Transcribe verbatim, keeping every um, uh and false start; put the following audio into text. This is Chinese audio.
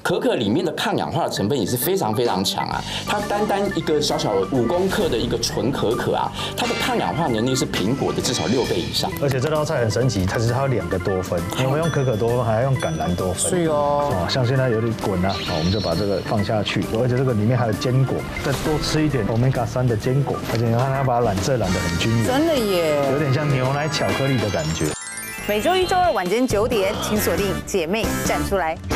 可可里面的抗氧化的成分也是非常非常强啊。它单单一个小小五公克的一个纯可可啊，它的抗氧化能力是苹果的至少六倍以上。 而且这道菜很神奇，它是它有两个多酚，我们用可可多酚，还要用橄榄多酚。 是哦。 哦，像现在有点滚了，好，我们就把这个放下去，而且这个里面还有坚果，再多吃一点 omega 三的坚果，而且你看它把染色染得很均匀， 真的耶， 有点像牛奶巧克力的感觉。 每周一、周二晚间九点，请锁定《姐妹站出来》。